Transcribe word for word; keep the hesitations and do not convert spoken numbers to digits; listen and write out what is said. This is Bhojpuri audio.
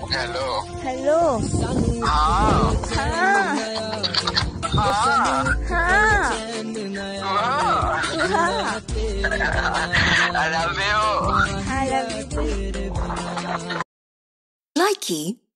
Hello hello. हाँ हाँ हाँ हाँ हाँ हाँ। I love you I love you too. Likey